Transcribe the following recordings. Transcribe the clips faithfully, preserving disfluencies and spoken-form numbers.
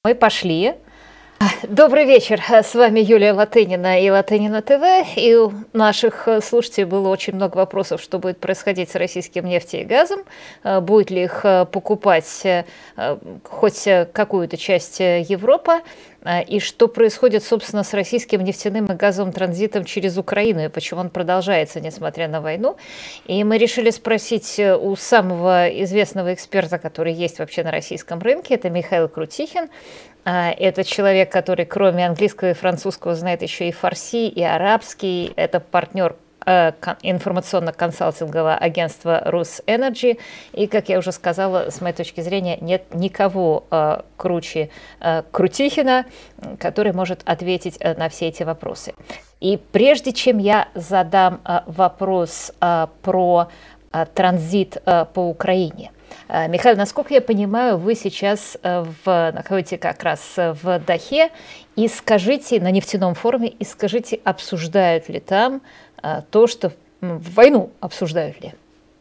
Мы пошли. Добрый вечер, с вами Юлия Латынина и Латынина ТВ. И у наших слушателей было очень много вопросов, что будет происходить с российским нефтью и газом, будет ли их покупать хоть какую-то часть Европы, и что происходит, собственно, с российским нефтяным и газовым транзитом через Украину, и почему он продолжается, несмотря на войну. И мы решили спросить у самого известного эксперта, который есть вообще на российском рынке, это Михаил Крутихин. Это человек, который кроме английского и французского знает еще и фарси, и арабский. Это партнер информационно-консалтингового агентства «Русэнерджи». И, как я уже сказала, с моей точки зрения, нет никого э, круче э, Крутихина, который может ответить э, на все эти вопросы. И прежде чем я задам э, вопрос э, про э, транзит э, по Украине, Михаил, насколько я понимаю, вы сейчас в, находитесь как раз в Дахе, и скажите, на нефтяном форуме, и скажите, обсуждают ли там то, что войну обсуждают ли?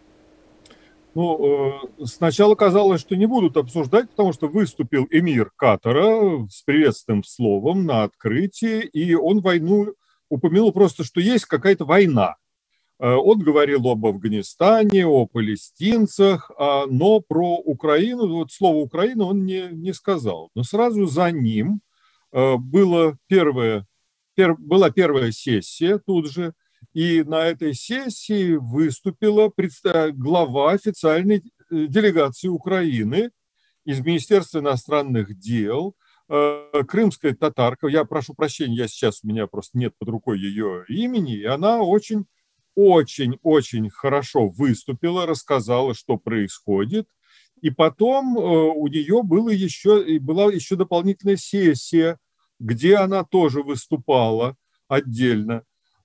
Ну, сначала казалось, что не будут обсуждать, потому что выступил эмир Катара с приветственным словом на открытии, и он войну упомянул просто, что есть какая-то война. Он говорил об Афганистане, о палестинцах, но про Украину, вот слово «Украина» он не, не сказал. Но сразу за ним было первое, пер, была первая сессия тут же, и на этой сессии выступила глава официальной делегации Украины из Министерства иностранных дел, крымская татарка. Я прошу прощения, я сейчас, у меня просто нет под рукой ее имени, и она очень... очень-очень хорошо выступила, рассказала, что происходит. И потом у нее было еще, была еще дополнительная сессия, где она тоже выступала отдельно.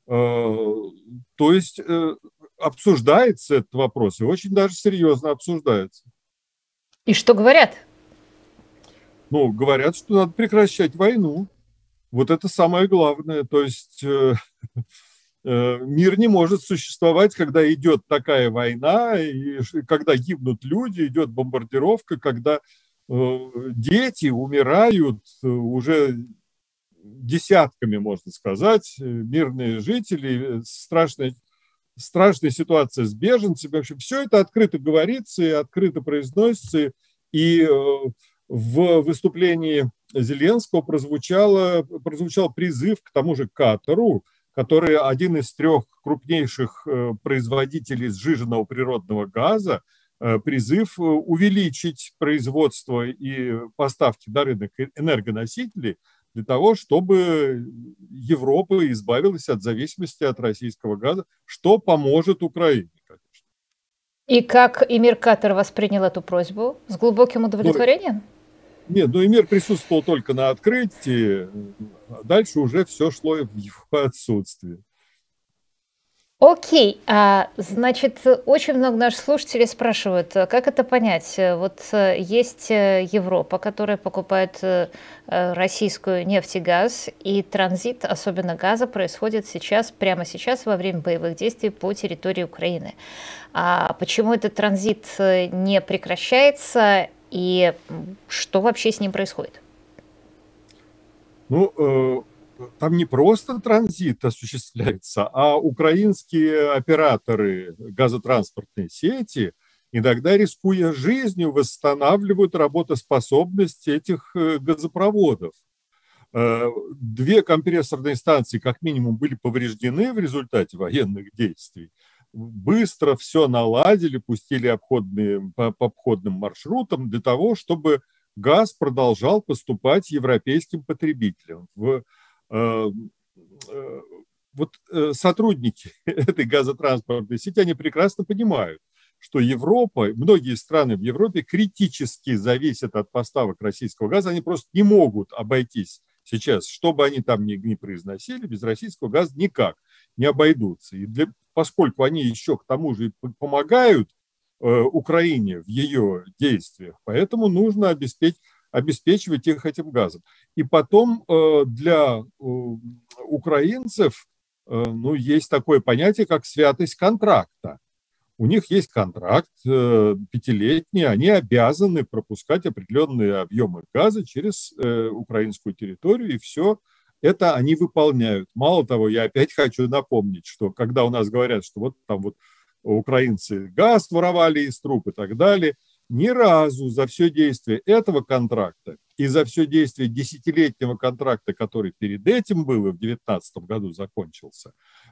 То есть обсуждается этот вопрос, и очень даже серьезно обсуждается. И что говорят? Ну, говорят, что надо прекращать войну. Вот это самое главное. То есть... Мир не может существовать, когда идет такая война, и когда гибнут люди, идет бомбардировка, когда дети умирают уже десятками, можно сказать, мирные жители, страшная, страшная ситуация с беженцами. В общем, все это открыто говорится и открыто произносится. И в выступлении Зеленского прозвучало, прозвучал призыв к тому же Катару, который один из трех крупнейших производителей сжиженного природного газа, призыв увеличить производство и поставки на рынок энергоносителей для того, чтобы Европа избавилась от зависимости от российского газа, что поможет Украине, конечно. И как эмир Катар воспринял эту просьбу? С глубоким удовлетворением? Нет, ну эмир присутствовал только на открытии, а дальше уже все шло в его отсутствие. Окей, а, значит, очень много наших слушателей спрашивают, как это понять? Вот есть Европа, которая покупает российскую нефть и газ, и транзит, особенно газа, происходит сейчас, прямо сейчас, во время боевых действий по территории Украины. А почему этот транзит не прекращается, и что вообще с ним происходит? Ну, там не просто транзит осуществляется, а украинские операторы газотранспортной сети, иногда рискуя жизнью, восстанавливают работоспособность этих газопроводов. Две компрессорные станции как минимум были повреждены в результате военных действий. Быстро все наладили, пустили обходные, по, по обходным маршрутам для того, чтобы газ продолжал поступать европейским потребителям. В, э, э, вот э, сотрудники этой газотранспортной сети, они прекрасно понимают, что Европа, многие страны в Европе критически зависят от поставок российского газа, они просто не могут обойтись сейчас, что бы они там ни, ни произносили, без российского газа никак не обойдутся. И для, поскольку они еще к тому же помогают э, Украине в ее действиях, поэтому нужно обеспечить, обеспечивать их этим газом. И потом э, для э, украинцев э, ну, есть такое понятие, как святость контракта. у них есть контракт э, пятилетний, они обязаны пропускать определенные объемы газа через э, украинскую территорию, и все это они выполняют. Мало того, я опять хочу напомнить, что когда у нас говорят, что вот там вот украинцы газ воровали из труб и так далее, ни разу за все действие этого контракта и за все действие десятилетнего контракта, который перед этим был и в две тысячи девятнадцатом году закончился,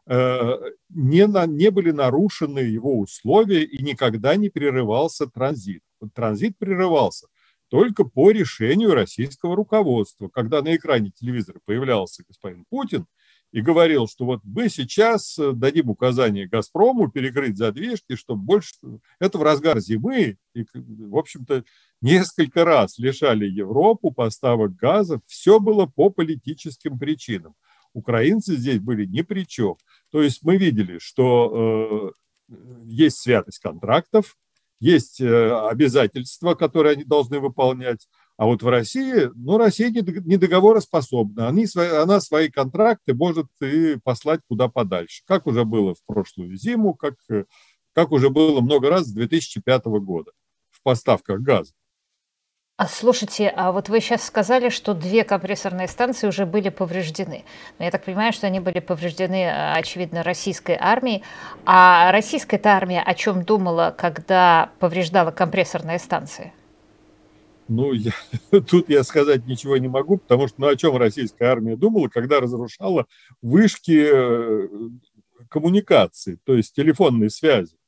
не, на, не были нарушены его условия и никогда не прерывался транзит. Транзит прерывался только по решению российского руководства. Когда на экране телевизора появлялся господин Путин и говорил, что вот мы сейчас дадим указание «Газпрому» перекрыть задвижки, чтобы больше... Это в разгар зимы, и, в общем-то, несколько раз лишали Европу поставок газа. Все было по политическим причинам. Украинцы здесь были ни при чем. То есть мы видели, что э, есть святость контрактов, есть э, обязательства, которые они должны выполнять. А вот в России, ну, Россия не договороспособна. Они, она свои контракты может и послать куда подальше. Как уже было в прошлую зиму, как, как уже было много раз с две тысячи пятого года в поставках газа. А слушайте, а вот вы сейчас сказали, что две компрессорные станции уже были повреждены. Но я так понимаю, что они были повреждены, очевидно, российской армией. А российская-то армия о чем думала, когда повреждала компрессорные станции? Ну, я, тут я сказать ничего не могу, потому что ну, о чем российская армия думала, когда разрушала вышки коммуникации, то есть телефонной связи.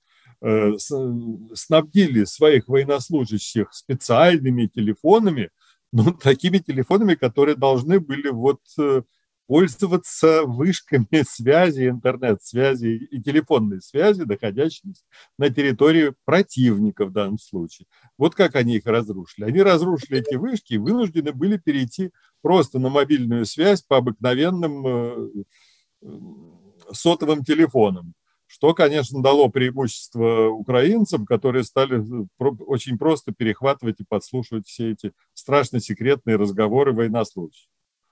Снабдили своих военнослужащих специальными телефонами, ну, такими телефонами, которые должны были вот пользоваться вышками связи, интернет-связи и телефонной связи, находящимися на территории противника в данном случае. Вот как они их разрушили. Они разрушили эти вышки и вынуждены были перейти просто на мобильную связь по обыкновенным сотовым телефонам. Что, конечно, дало преимущество украинцам, которые стали очень просто перехватывать и подслушивать все эти страшно секретные разговоры военнослужащих.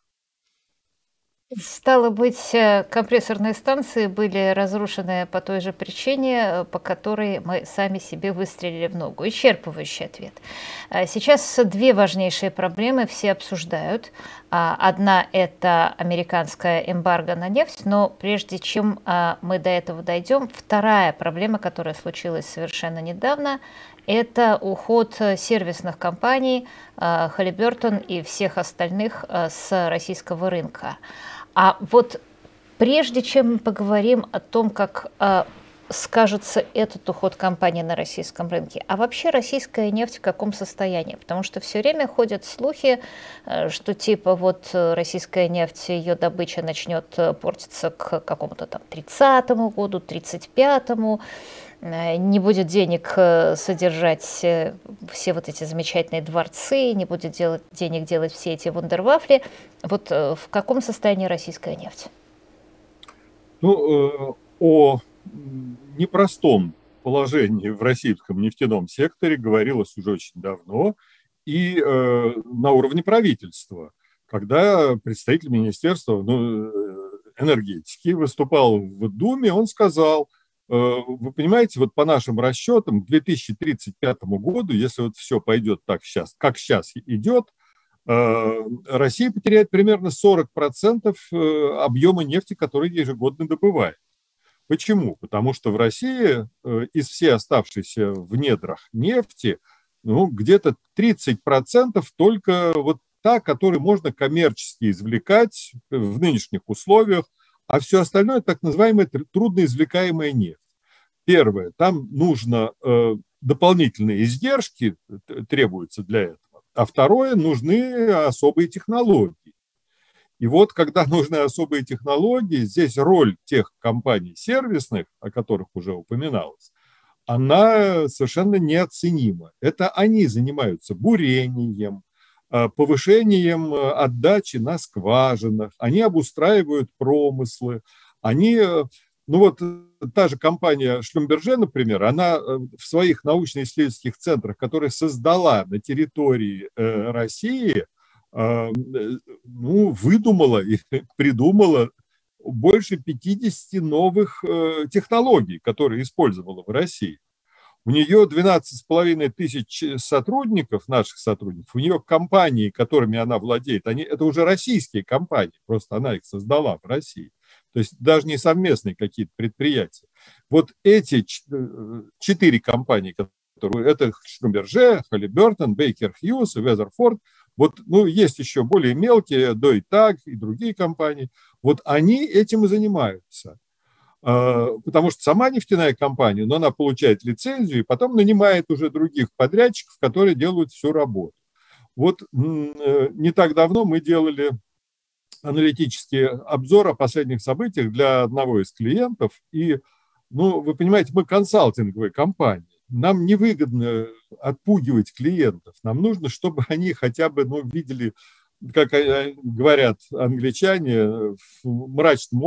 Стало быть, компрессорные станции были разрушены по той же причине, по которой мы сами себе выстрелили в ногу. Исчерпывающий ответ. Сейчас две важнейшие проблемы все обсуждают. Одна – это американская эмбарго на нефть, но прежде чем мы до этого дойдем, вторая проблема, которая случилась совершенно недавно, это уход сервисных компаний Halliburton и всех остальных с российского рынка. А вот прежде чем мы поговорим о том, как скажется этот уход компании на российском рынке, а вообще российская нефть в каком состоянии? Потому что все время ходят слухи, что типа вот российская нефть, ее добыча начнет портиться к какому-то там тридцатому году, тридцать пятому. Не будет денег содержать все вот эти замечательные дворцы, не будет делать, денег делать все эти вундервафли. Вот в каком состоянии российская нефть? Ну, о непростом положении в российском нефтяном секторе говорилось уже очень давно и э, на уровне правительства, когда представитель Министерства ну, энергетики выступал в Думе, он сказал, вы понимаете, вот по нашим расчетам к две тысячи тридцать пятому году, если вот все пойдет так сейчас, как сейчас идет, Россия потеряет примерно сорок процентов объема нефти, который ежегодно добывает. Почему? Потому что в России из всей оставшейся в недрах нефти ну, где-то тридцать процентов только вот та, которую можно коммерчески извлекать в нынешних условиях, а все остальное так называемая трудноизвлекаемая нефть. Первое, там нужно э, дополнительные издержки требуются для этого, а второе, нужны особые технологии. И вот когда нужны особые технологии, здесь роль тех компаний сервисных, о которых уже упоминалось, она совершенно неоценима. Это они занимаются бурением, повышением отдачи на скважинах, они обустраивают промыслы, они, ну вот та же компания Шлюмберже, например, она в своих научно-исследовательских центрах, которые создала на территории России, ну, выдумала и придумала больше пятидесяти новых технологий, которые использовала в России. У нее двенадцать с половиной тысяч сотрудников, наших сотрудников, у нее компании, которыми она владеет, они, это уже российские компании, просто она их создала в России. То есть даже не совместные какие-то предприятия. Вот эти четыре компании, которые, это Schlumberger, Halliburton, Baker Hughes и Weatherford, вот, ну, есть еще более мелкие, Deutag и другие компании, вот они этим и занимаются. Потому что сама нефтяная компания, но она получает лицензию и потом нанимает уже других подрядчиков, которые делают всю работу. Вот не так давно мы делали аналитический обзор о последних событиях для одного из клиентов. И, ну, вы понимаете, мы консалтинговая компания. Нам невыгодно отпугивать клиентов. Нам нужно, чтобы они хотя бы, ну, видели, как говорят англичане, в мрачном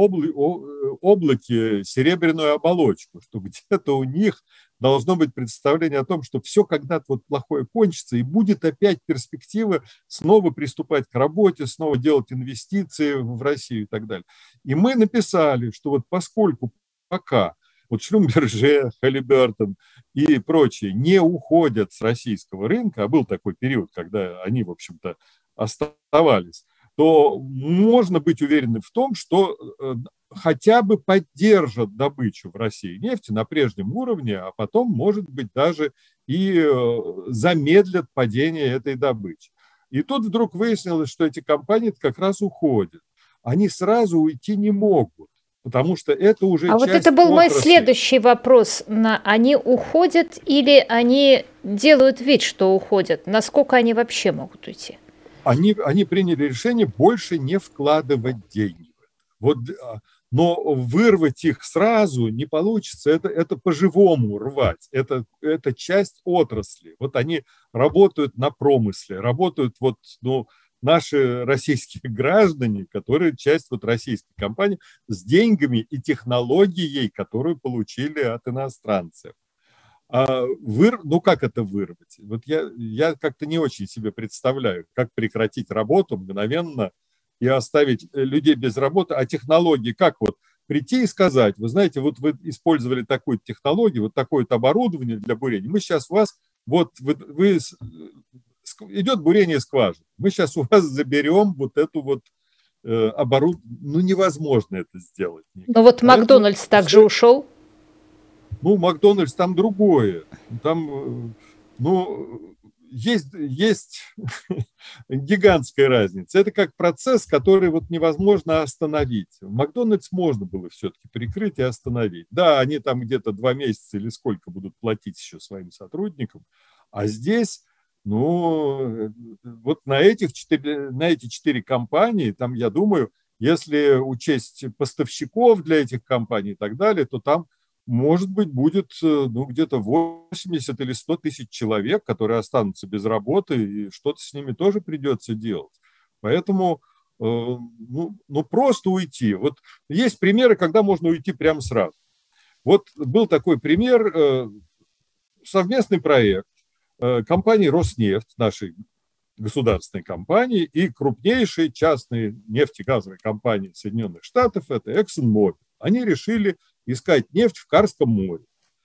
облаке серебряную оболочку, что где-то у них должно быть представление о том, что все когда-то вот плохое кончится, и будет опять перспектива снова приступать к работе, снова делать инвестиции в Россию и так далее. И мы написали, что вот поскольку пока вот Schlumberger, Halliburton и прочие не уходят с российского рынка, а был такой период, когда они, в общем-то, оставались, то можно быть уверенным в том, что хотя бы поддержат добычу в России нефти на прежнем уровне, а потом, может быть, даже и замедлят падение этой добычи. И тут вдруг выяснилось, что эти компании как раз уходят. Они сразу уйти не могут, потому что это уже а часть вот это был отрасли. Мой следующий вопрос. Они уходят или они делают вид, что уходят? Насколько они вообще могут уйти? Они, они приняли решение больше не вкладывать деньги. Вот, но вырвать их сразу не получится. Это, это по-живому рвать. Это, это часть отрасли. Вот они работают на промысле, работают вот, ну, наши российские граждане, которые часть вот российской компании, с деньгами и технологией, которую получили от иностранцев. А выр... Ну, как это вырвать? Вот я, я как-то не очень себе представляю, как прекратить работу мгновенно и оставить людей без работы. А технологии, как вот прийти и сказать, вы знаете, вот вы использовали такую технологию, вот такое-то оборудование для бурения. Мы сейчас у вас, вот вы, вы, идет бурение скважин, мы сейчас у вас заберем вот эту вот э, оборудование. Ну, невозможно это сделать. Но вот Макдональдс Поэтому также все... ушел. Ну, Макдональдс там другое. Там, ну, есть, есть гигантская разница. Это как процесс, который вот невозможно остановить. Макдональдс можно было все-таки прикрыть и остановить. Да, они там где-то два месяца или сколько будут платить еще своим сотрудникам. А здесь, ну, вот на, этих четыре, на эти четыре компании, там, я думаю, если учесть поставщиков для этих компаний и так далее, то там, может быть, будет, ну, где-то восемьдесят или сто тысяч человек, которые останутся без работы, и что-то с ними тоже придется делать. Поэтому, э, ну, ну, просто уйти. Вот есть примеры, когда можно уйти прямо сразу. Вот был такой пример, э, совместный проект э, компании «Роснефть», нашей государственной компании, и крупнейшей частной нефтегазовой компании Соединенных Штатов, это ExxonMobil. Они решили искать нефть в Карском море.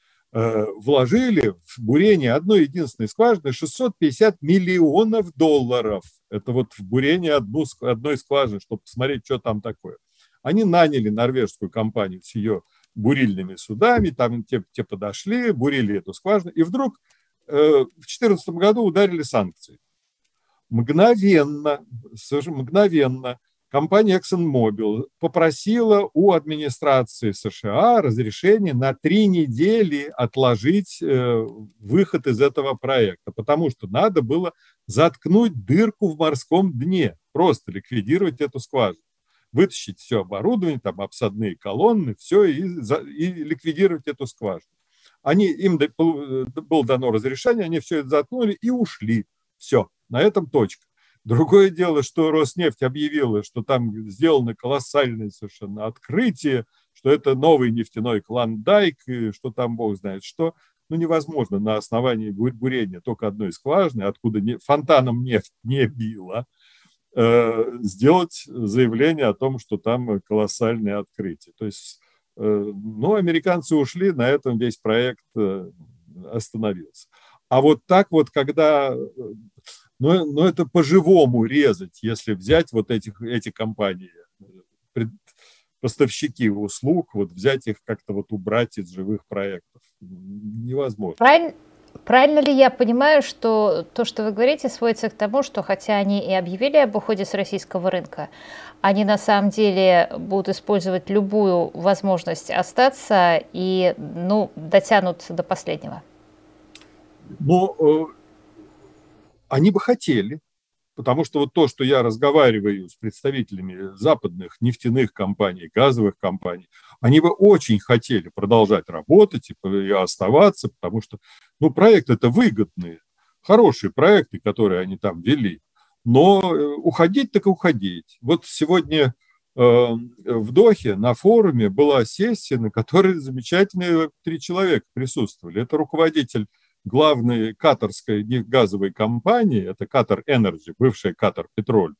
Вложили в бурение одной единственной скважины шестьсот пятьдесят миллионов долларов. Это вот в бурение одну, одной скважины, чтобы посмотреть, что там такое. Они наняли норвежскую компанию с ее бурильными судами, там те, те подошли, бурили эту скважину, и вдруг в две тысячи четырнадцатом году ударили санкции. Мгновенно, совершенно мгновенно компания ExxonMobil попросила у администрации США разрешение на три недели отложить э, выход из этого проекта, потому что надо было заткнуть дырку в морском дне, просто ликвидировать эту скважину, вытащить все оборудование, там обсадные колонны, все, и, и ликвидировать эту скважину. Они, им было дано разрешение, они все это заткнули и ушли. Все, на этом точка. Другое дело, что Роснефть объявила, что там сделано колоссальное совершенно открытие, что это новый нефтяной клондайк, что там бог знает что. Ну, невозможно на основании бурения только одной скважины, откуда не, фонтаном нефть не била, сделать заявление о том, что там колоссальное открытие. То есть, ну, американцы ушли, на этом весь проект остановился. А вот так вот, когда, ну, ну это по-живому резать, если взять вот этих, эти компании, поставщики услуг, вот взять их как-то вот убрать из живых проектов, невозможно. Правильно? Правильно ли я понимаю, что то, что вы говорите, сводится к тому, что хотя они и объявили об уходе с российского рынка, они на самом деле будут использовать любую возможность остаться и, ну, дотянут до последнего? Ну, э, они бы хотели, потому что вот то, что я разговариваю с представителями западных нефтяных компаний, газовых компаний, они бы очень хотели продолжать работать и оставаться, потому что, ну, проекты это выгодные, хорошие проекты, которые они там вели, но уходить так и уходить. Вот сегодня э, в Дохе на форуме была сессия, на которой замечательные три человека присутствовали. Это руководитель главной катарской газовой компании, это Qatar Energy, бывшая Qatar Petroleum,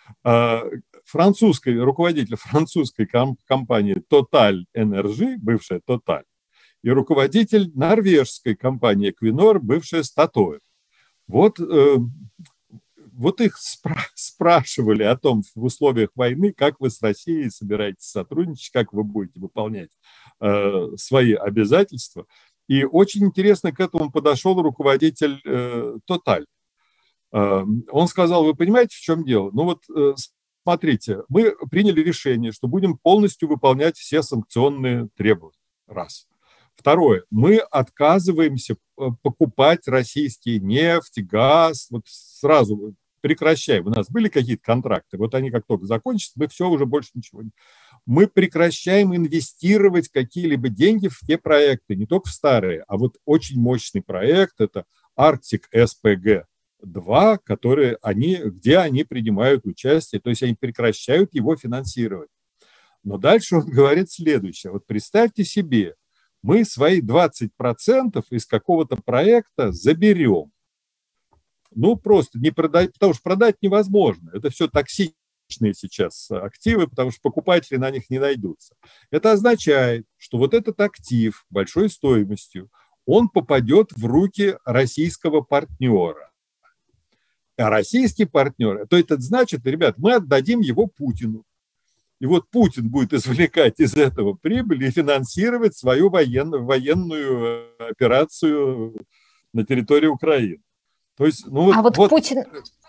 французский руководитель французской компании Total Energy, бывшая Total, и руководитель норвежской компании Equinor, бывшая Statoil. Вот, вот их спра- спрашивали о том в условиях войны, как вы с Россией собираетесь сотрудничать, как вы будете выполнять э, свои обязательства. И очень интересно к этому подошел руководитель э, Total. Э, он сказал, вы понимаете, в чем дело? Ну вот, э, смотрите, мы приняли решение, что будем полностью выполнять все санкционные требования. Раз. Второе. Мы отказываемся покупать российский нефть, газ. Вот сразу прекращаем. У нас были какие-то контракты. Вот они как только закончатся, мы все, уже больше ничего не... Мы прекращаем инвестировать какие-либо деньги в те проекты, не только в старые, а вот очень мощный проект, это Arctic эс пи джи два, которые они, где они принимают участие, то есть они прекращают его финансировать. Но дальше он говорит следующее. Вот представьте себе, мы свои двадцать процентов из какого-то проекта заберем. Ну, просто не продать, потому что продать невозможно. Это все токсично. Сейчас активы, потому что покупатели на них не найдутся. Это означает, что вот этот актив большой стоимостью, он попадет в руки российского партнера. А российский партнер, то это значит, ребят, мы отдадим его Путину. И вот Путин будет извлекать из этого прибыль и финансировать свою военную, военную операцию на территории Украины. То есть, ну вот, а вот, вот... Путин...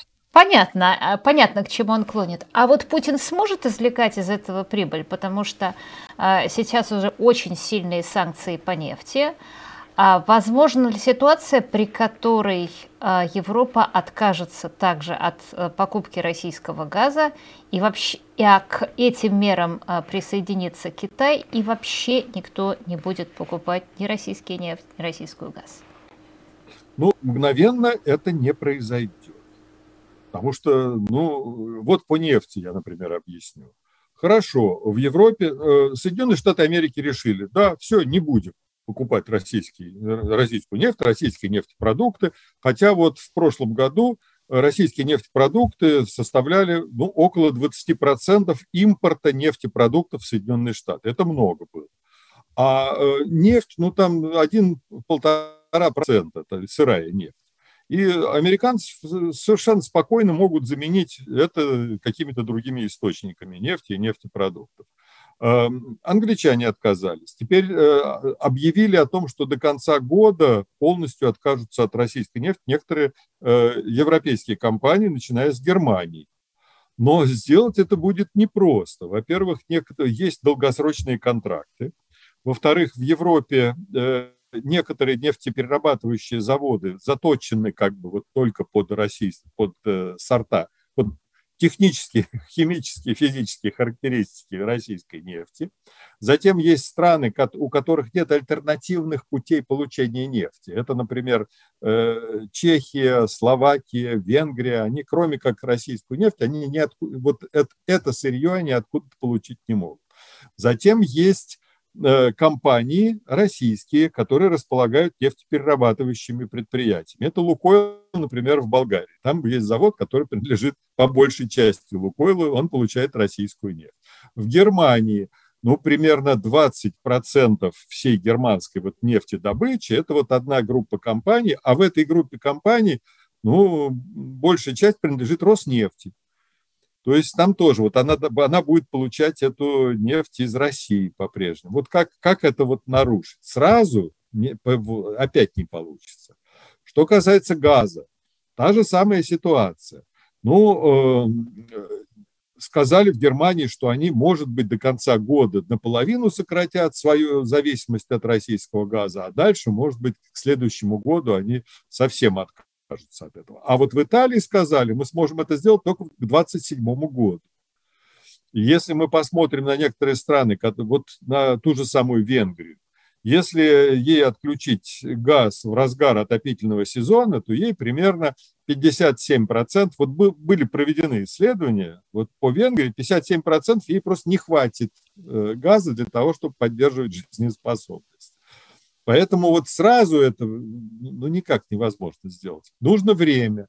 Понятно, понятно, к чему он клонит. А вот Путин сможет извлекать из этого прибыль, потому что э, сейчас уже очень сильные санкции по нефти. А возможна ли ситуация, при которой э, Европа откажется также от э, покупки российского газа, и вообще и, а к этим мерам э, присоединится Китай, и вообще никто не будет покупать ни российский нефть, ни российскую газ? Ну, мгновенно это не произойдет. Потому что, ну, вот по нефти я, например, объясню. Хорошо, в Европе, Соединенные Штаты Америки решили, да, все, не будем покупать российский, российскую нефть, российские нефтепродукты, хотя вот в прошлом году российские нефтепродукты составляли, ну, около двадцать процентов импорта нефтепродуктов в Соединенные Штаты. Это много было. А нефть, ну, там один-полтора процента, это сырая нефть. И американцы совершенно спокойно могут заменить это какими-то другими источниками нефти и нефтепродуктов. Англичане отказались. Теперь объявили о том, что до конца года полностью откажутся от российской нефти некоторые европейские компании, начиная с Германии. Но сделать это будет непросто. Во-первых, есть долгосрочные контракты. Во-вторых, в Европе некоторые нефтеперерабатывающие заводы заточены как бы вот только под российские, под э, сорта, под технические, химические, физические характеристики российской нефти. Затем есть страны, у которых нет альтернативных путей получения нефти. Это, например, э, Чехия, Словакия, Венгрия. Они, кроме как российскую нефть, они не откуда, вот это, это сырье они откуда-то получить не могут. Затем есть компании российские, которые располагают нефтеперерабатывающими предприятиями. Это Лукойл, например, в Болгарии. Там есть завод, который принадлежит по большей части Лукойлу, он получает российскую нефть. В Германии, ну, примерно двадцать процентов всей германской вот нефтедобычи – это вот одна группа компаний, а в этой группе компаний, ну, большая часть принадлежит Роснефти. То есть там тоже вот она, она будет получать эту нефть из России по-прежнему. Вот как, как это вот нарушить? Сразу не, опять не получится. Что касается газа, та же самая ситуация. Ну, э, сказали в Германии, что они, может быть, до конца года наполовину сократят свою зависимость от российского газа, а дальше, может быть, к следующему году они совсем откажутся от этого. А вот в Италии сказали, мы сможем это сделать только к двадцать седьмому году. И если мы посмотрим на некоторые страны, вот на ту же самую Венгрию, если ей отключить газ в разгар отопительного сезона, то ей примерно пятьдесят семь процентов, вот были проведены исследования, вот по Венгрии пятьдесят семь процентов ей просто не хватит газа для того, чтобы поддерживать жизнеспособность. Поэтому вот сразу это ну, никак невозможно сделать. Нужно время.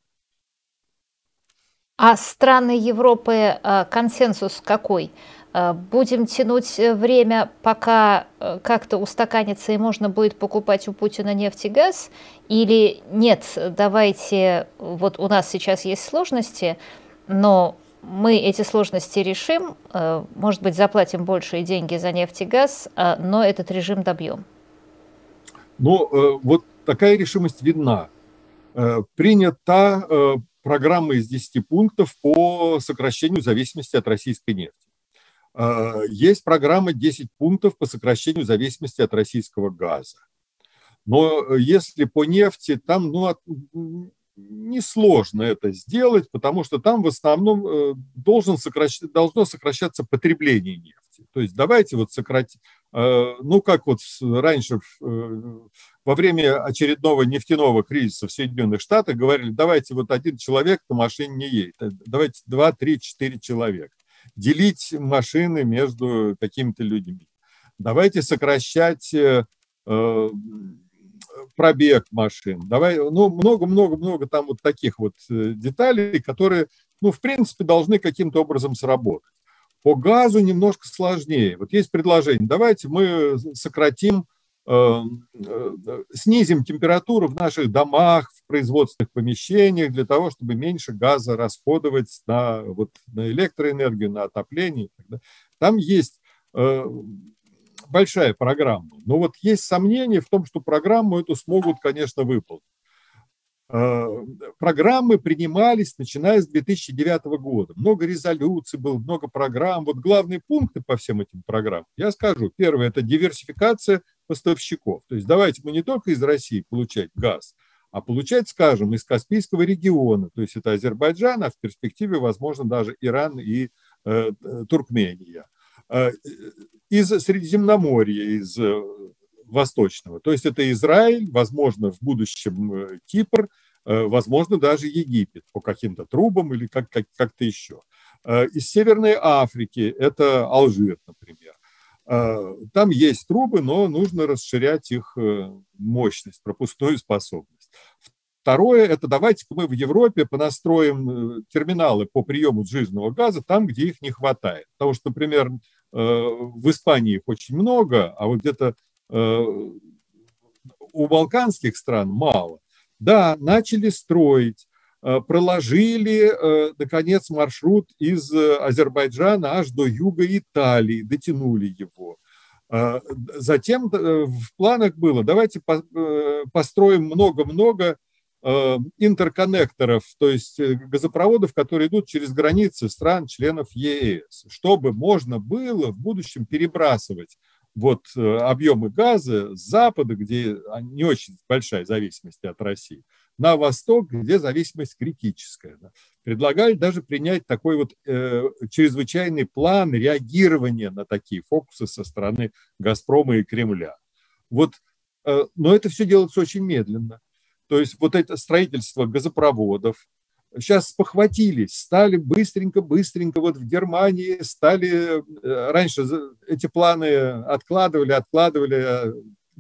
А страны Европы консенсус какой? Будем тянуть время, пока как-то устаканится и можно будет покупать у Путина нефть и газ? Или нет, давайте, вот у нас сейчас есть сложности, но мы эти сложности решим, может быть, заплатим большие деньги за нефть и газ, но этот режим добьем? Ну, вот такая решимость видна. Принята программа из десяти пунктов по сокращению зависимости от российской нефти. Есть программа десять пунктов по сокращению зависимости от российского газа. Но если по нефти, там ну, несложно это сделать, потому что там в основном должен сокращ... должно сокращаться потребление нефти. То есть давайте вот сократить, ну как вот раньше во время очередного нефтяного кризиса в Соединенных Штатах говорили, давайте вот один человек на машине не едет, давайте два, три, четыре человека. Делить машины между какими-то людьми. Давайте сокращать э, пробег машин. Давай, ну, много-много-много там вот таких вот деталей, которые, ну, в принципе, должны каким-то образом сработать. По газу немножко сложнее. Вот есть предложение, давайте мы сократим, э, э, снизим температуру в наших домах, в производственных помещениях для того, чтобы меньше газа расходовать на, вот, на электроэнергию, на отопление. Там есть э, большая программа. Но вот есть сомнения в том, что программу эту смогут, конечно, выполнить. Программы принимались, начиная с две тысячи девятого года. Много резолюций было, много программ. Вот главные пункты по всем этим программам, я скажу. Первое – это диверсификация поставщиков. То есть давайте мы не только из России получать газ, а получать, скажем, из Каспийского региона. То есть это Азербайджан, а в перспективе, возможно, даже Иран и э, Туркмения. Э, из Средиземноморья, из э, Восточного. То есть это Израиль, возможно, в будущем Кипр, возможно, даже Египет по каким-то трубам или как, как, как-то еще. Из Северной Африки это Алжир, например. Там есть трубы, но нужно расширять их мощность, пропускную способность. Второе, это давайте-ка мы в Европе понастроим терминалы по приему сжиженного газа там, где их не хватает. Потому что, например, в Испании их очень много, а вот где-то у балканских стран мало. Да, начали строить, проложили, наконец, маршрут из Азербайджана аж до юга Италии, дотянули его. Затем в планах было, давайте построим много-много интерконнекторов, то есть газопроводов, которые идут через границы стран-членов ЕС, чтобы можно было в будущем перебрасывать вот объемы газа с запада, где не очень большая зависимость от России, на восток, где зависимость критическая. Предлагали даже принять такой вот э, чрезвычайный план реагирования на такие фокусы со стороны «Газпрома» и Кремля. Вот, э, но это все делается очень медленно. То есть вот это строительство газопроводов, сейчас спохватились, стали быстренько-быстренько, вот в Германии стали, раньше эти планы откладывали, откладывали,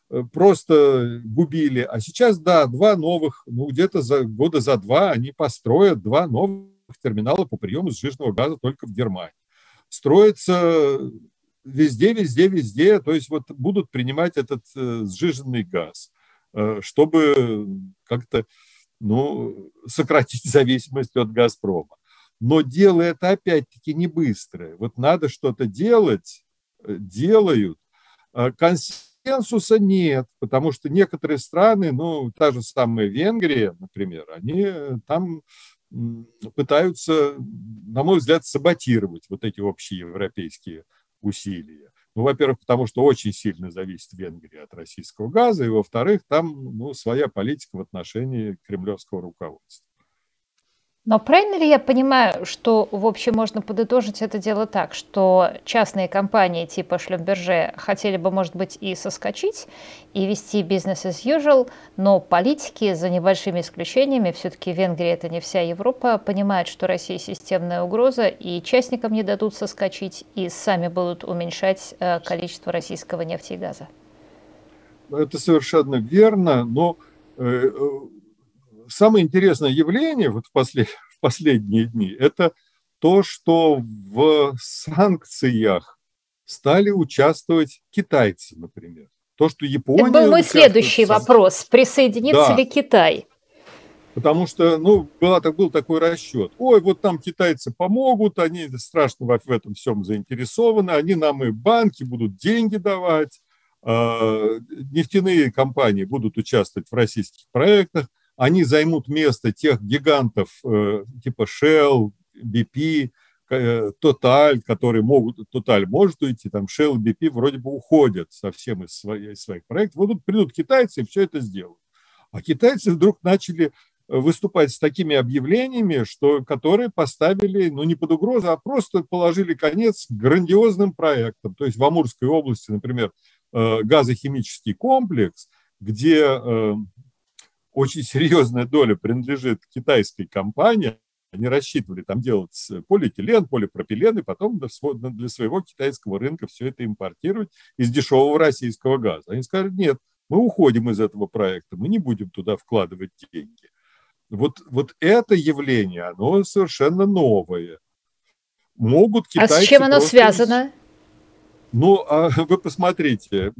просто губили. А сейчас, да, два новых, ну, где-то за года за два они построят два новых терминала по приему сжиженного газа только в Германии. Строится везде, везде, везде, то есть вот будут принимать этот э, сжиженный газ, э, чтобы как-то, ну, сократить зависимость от «Газпрома». Но дело это опять-таки не быстрое. Вот надо что-то делать, делают. Консенсуса нет, потому что некоторые страны, ну, та же самая Венгрия, например, они там пытаются, на мой взгляд, саботировать вот эти общие европейские усилия. Ну, во-первых, потому что очень сильно зависит Венгрия от российского газа, и, во-вторых, там, ну, своя политика в отношении кремлевского руководства. Но правильно ли я понимаю, что, в общем, можно подытожить это дело так, что частные компании типа Шлюмберже хотели бы, может быть, и соскочить, и вести бизнес as usual, но политики, за небольшими исключениями, все-таки Венгрия — это не вся Европа, понимают, что Россия системная угроза, и частникам не дадут соскочить, и сами будут уменьшать количество российского нефти и газа? Это совершенно верно, но самое интересное явление вот в, послед... в последние дни – это то, что в санкциях стали участвовать китайцы, например. То, что Япония это был мой следующий вопрос. Присоединится да. ли Китай? Потому что, ну, была, был такой расчет. Ой, вот там китайцы помогут, они страшно в этом всем заинтересованы, они нам и банки будут деньги давать, нефтяные компании будут участвовать в российских проектах, они займут место тех гигантов э, типа Shell, би пи, э, Total, которые могут, Total может уйти, там Shell, би пи вроде бы уходят совсем из, своих, из своих проектов. Вот тут придут китайцы и все это сделают. А китайцы вдруг начали выступать с такими объявлениями, что, которые поставили, ну, не под угрозу, а просто положили конец грандиозным проектам. То есть в Амурской области, например, э, газохимический комплекс, где... Э, очень серьезная доля принадлежит китайской компании. Они рассчитывали там делать полиэтилен, полипропилен, и потом для своего китайского рынка все это импортировать из дешевого российского газа. Они сказали, нет, мы уходим из этого проекта, мы не будем туда вкладывать деньги. Вот, вот это явление, оно совершенно новое. Могут китайцы... А с чем оно связано? Ну, а вы посмотрите,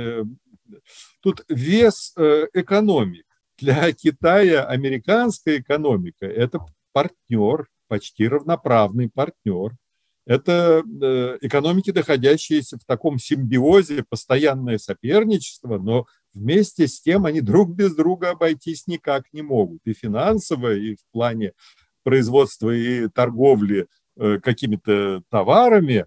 тут вес экономик. Для Китая американская экономика – это партнер, почти равноправный партнер. Это экономики, находящиеся в таком симбиозе, постоянное соперничество, но вместе с тем они друг без друга обойтись никак не могут. И финансово, и в плане производства и торговли какими-то товарами.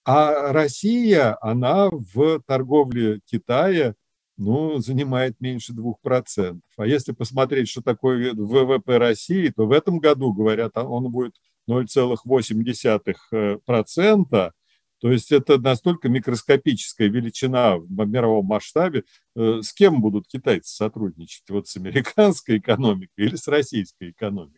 А Россия, она в торговле Китая, ну, занимает меньше двух процентов. А если посмотреть, что такое вэ вэ пэ России, то в этом году, говорят, он будет ноль целых восемь десятых процента. То есть это настолько микроскопическая величина в мировом масштабе. С кем будут китайцы сотрудничать? Вот с американской экономикой или с российской экономикой?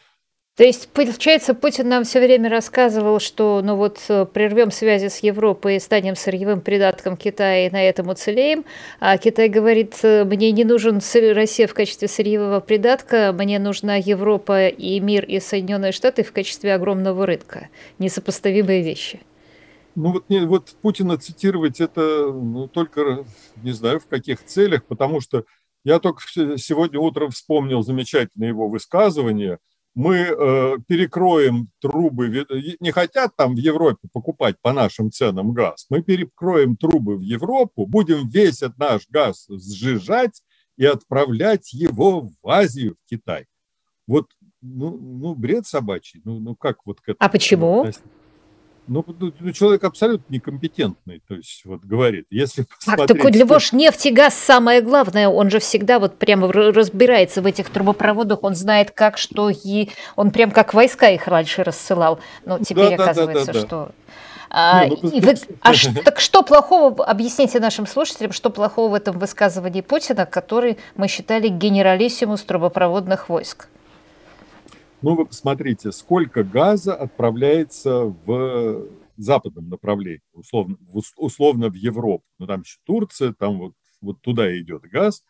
То есть, получается, Путин нам все время рассказывал, что ну вот прервем связи с Европой и станем сырьевым придатком Китая и на этом уцелеем. А Китай говорит, мне не нужен Россия в качестве сырьевого придатка, мне нужна Европа и мир и Соединенные Штаты в качестве огромного рынка. Несопоставимые вещи. Ну вот, не, вот Путина цитировать это ну, только не знаю в каких целях, потому что я только сегодня утром вспомнил замечательное его высказывание. Мы э, перекроем трубы, не хотят там в Европе покупать по нашим ценам газ, мы перекроем трубы в Европу, будем весь этот наш газ сжижать и отправлять его в Азию, в Китай. Вот, ну, ну бред собачий, ну, ну как вот к этому? А почему? Ну, человек абсолютно некомпетентный, то есть вот говорит, если посмотреть... Так, так для него ж нефть и газ самое главное, он же всегда вот прямо разбирается в этих трубопроводах, он знает как, что, и он прям как войска их раньше рассылал, но теперь да, оказывается, да, да, да, что... А, Не, ну, и вы, а ш, так что плохого, объясните нашим слушателям, что плохого в этом высказывании Путина, который мы считали генералиссимус трубопроводных войск? Ну, вы посмотрите, сколько газа отправляется в западном направлении, условно, условно в Европу. Ну, там еще Турция, там вот вот туда идет газ.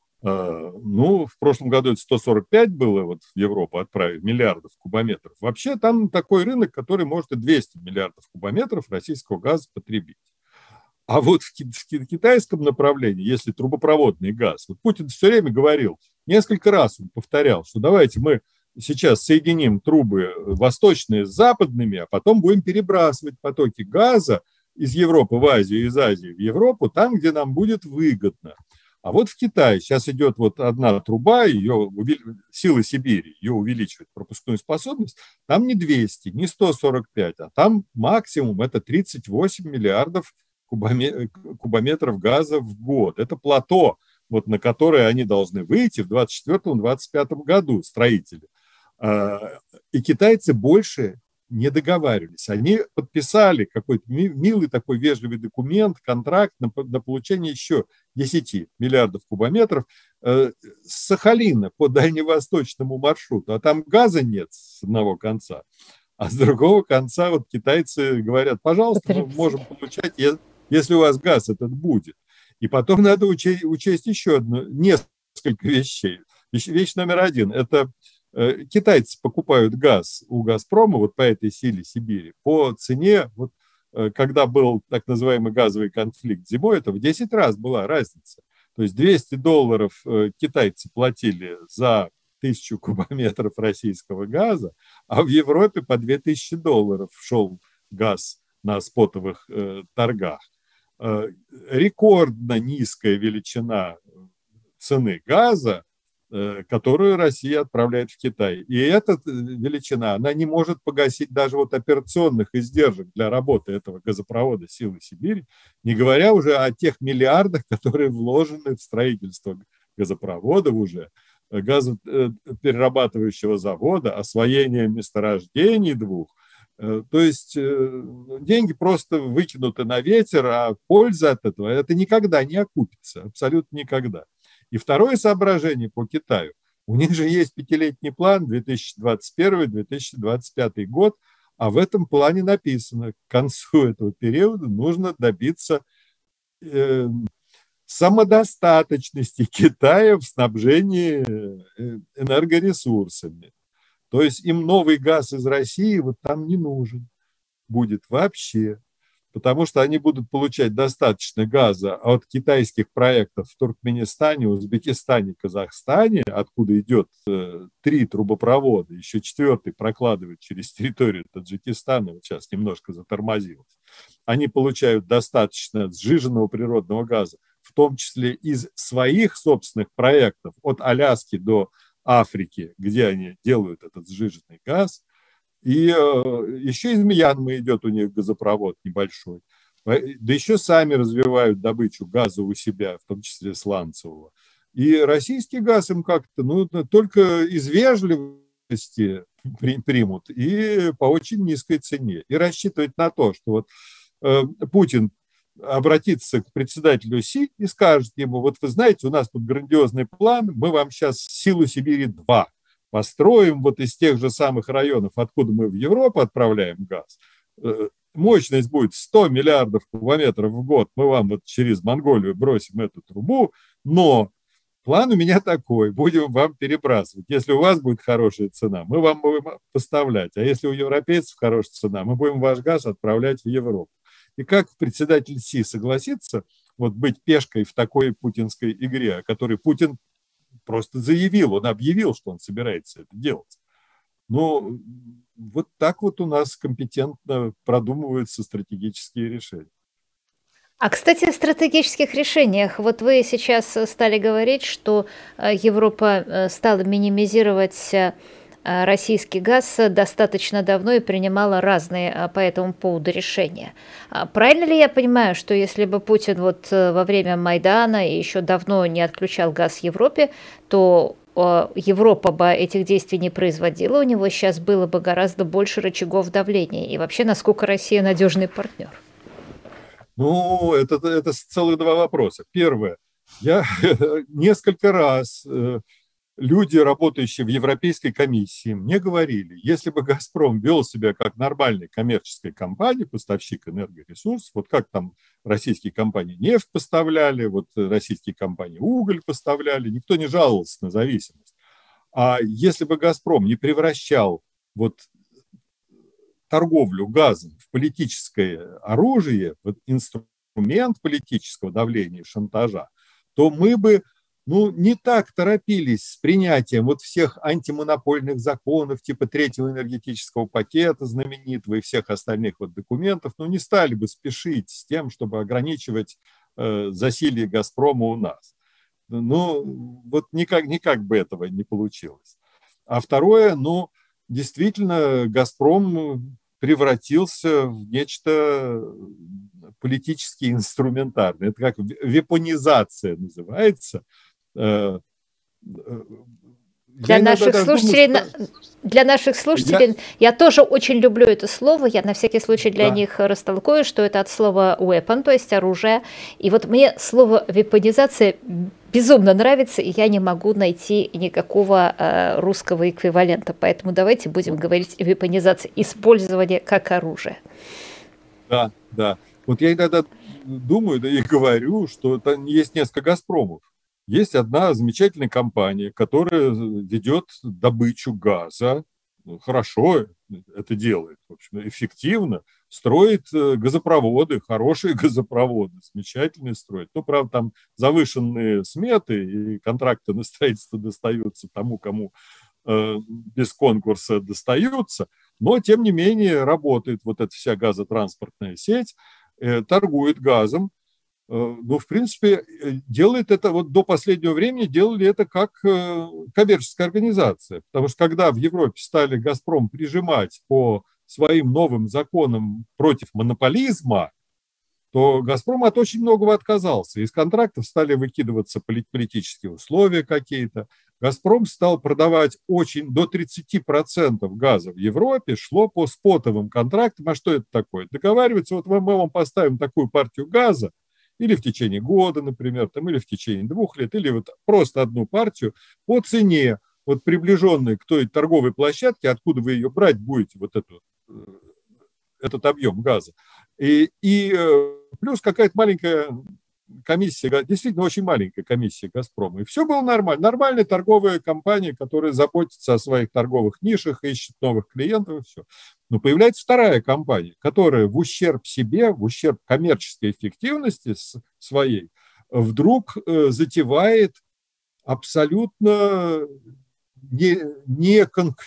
Ну, в прошлом году это сто сорок пять было, вот в Европу отправить, миллиардов кубометров. Вообще там такой рынок, который может и двести миллиардов кубометров российского газа потребить. А вот в китайском направлении, если трубопроводный газ, вот Путин все время говорил, несколько раз он повторял, что давайте мы сейчас соединим трубы восточные с западными, а потом будем перебрасывать потоки газа из Европы в Азию, из Азии в Европу, там, где нам будет выгодно. А вот в Китае сейчас идет вот одна труба, ее силы Сибири, ее увеличивает пропускную способность, там не двести, не сто сорок пять, а там максимум это тридцать восемь миллиардов кубометров газа в год. Это плато, вот, на которое они должны выйти в двадцать четвёртом — двадцать пятом году, строители. И китайцы больше не договаривались. Они подписали какой-то милый такой вежливый документ, контракт на, на получение еще десяти миллиардов кубометров э, с Сахалина по дальневосточному маршруту. А там газа нет с одного конца. А с другого конца вот китайцы говорят, пожалуйста, мы можем получать, если у вас газ этот будет. И потом надо учесть, учесть еще одно, несколько вещей. Вещь, вещь номер один – это китайцы покупают газ у «Газпрома» вот по этой силе Сибири по цене, вот, когда был так называемый газовый конфликт зимой, это в десять раз была разница. То есть двести долларов китайцы платили за тысячу кубометров российского газа, а в Европе по две тысячи долларов шел газ на спотовых э, торгах. Э, рекордно низкая величина цены газа, которую Россия отправляет в Китай. И эта величина, она не может погасить даже вот операционных издержек для работы этого газопровода «Силы Сибири», не говоря уже о тех миллиардах, которые вложены в строительство газопроводов уже, газоперерабатывающего завода, освоение месторождений двух. То есть деньги просто выкинуты на ветер, а польза от этого, это никогда не окупится, абсолютно никогда. И второе соображение по Китаю. У них же есть пятилетний план две тысячи двадцать первый — две тысячи двадцать пятый год, а в этом плане написано, к концу этого периода нужно добиться э, самодостаточности Китая в снабжении энергоресурсами. То есть им новый газ из России вот там не нужен будет вообще. Потому что они будут получать достаточно газа от китайских проектов в Туркменистане, Узбекистане, Казахстане, откуда идет э, три трубопровода, еще четвертый прокладывает через территорию Таджикистана, вот сейчас немножко затормозилось. Они получают достаточно сжиженного природного газа, в том числе из своих собственных проектов, от Аляски до Африки, где они делают этот сжиженный газ. И э, еще из Мьянмы идет у них газопровод небольшой. Да еще сами развивают добычу газа у себя, в том числе сланцевого. И российский газ им как-то ну, только из вежливости при, примут и по очень низкой цене. И рассчитывать на то, что вот э, Путин обратится к председателю Си и скажет ему, вот вы знаете, у нас тут грандиозный план, мы вам сейчас «Силу Сибири-два» построим вот из тех же самых районов, откуда мы в Европу отправляем газ. Мощность будет сто миллиардов кубометров в год. Мы вам вот через Монголию бросим эту трубу, но план у меня такой. Будем вам перебрасывать. Если у вас будет хорошая цена, мы вам будем поставлять. А если у европейцев хорошая цена, мы будем ваш газ отправлять в Европу. И как председатель Си согласится вот быть пешкой в такой путинской игре, о которой Путин просто заявил, он объявил, что он собирается это делать. Ну, вот так вот у нас компетентно продумываются стратегические решения. А, кстати, о стратегических решениях. Вот вы сейчас стали говорить, что Европа стала минимизировать российский газ достаточно давно и принимала разные по этому поводу решения. Правильно ли я понимаю, что если бы Путин вот во время Майдана и еще давно не отключал газ Европе, то Европа бы этих действий не производила, у него сейчас было бы гораздо больше рычагов давления? И вообще, насколько Россия надежный партнер? Ну, это, это целых два вопроса. Первое. Я несколько раз люди, работающие в Европейской комиссии, мне говорили, если бы «Газпром» вел себя как нормальная коммерческая компания, поставщик энергоресурсов, вот как там российские компании нефть поставляли, вот российские компании уголь поставляли, никто не жаловался на зависимость. А если бы «Газпром» не превращал вот торговлю газом в политическое оружие, в инструмент политического давления и шантажа, то мы бы ну, не так торопились с принятием вот всех антимонопольных законов, типа третьего энергетического пакета знаменитого и всех остальных вот документов, но не стали бы спешить с тем, чтобы ограничивать э, засилье «Газпрома» у нас. Ну, вот никак, никак бы этого не получилось. А второе, ну, действительно, «Газпром» превратился в нечто политически инструментарное. Это как вепонизация называется. Для наших, слушателей, думаю, что... для наших слушателей, я... я тоже очень люблю это слово, я на всякий случай для да. них растолкую, что это от слова weapon, то есть оружие. И вот мне слово вепонизация безумно нравится, и я не могу найти никакого э, русского эквивалента. Поэтому давайте будем говорить о вепонизации, использование как оружие. Да, да. Вот я иногда думаю, да и говорю, что там есть несколько «Газпромов». Есть одна замечательная компания, которая ведет добычу газа, хорошо это делает, в общем, эффективно, строит газопроводы, хорошие газопроводы, замечательные строит. Ну, правда, там завышенные сметы, и контракты на строительство достаются тому, кому э, без конкурса достаются, но, тем не менее, работает вот эта вся газотранспортная сеть, э, торгует газом. Ну, в принципе, делает это, вот до последнего времени делали это как коммерческая организация. Потому что когда в Европе стали «Газпром» прижимать по своим новым законам против монополизма, то «Газпром» от очень многого отказался. Из контрактов стали выкидываться политические условия какие-то. «Газпром» стал продавать очень до тридцати процентов газа в Европе, шло по спотовым контрактам. А что это такое? Договариваются, вот мы вам поставим такую партию газа, или в течение года, например, там, или в течение двух лет, или вот просто одну партию по цене, вот приближенной к той торговой площадке, откуда вы ее брать будете, вот эту, этот объем газа. И, и плюс какая-то маленькая комиссия, действительно очень маленькая комиссия «Газпрома». И все было нормально. Нормальная торговая компания, которая заботится о своих торговых нишах, ищет новых клиентов и все. Но появляется вторая компания, которая в ущерб себе, в ущерб коммерческой эффективности своей, вдруг затевает абсолютно не, не,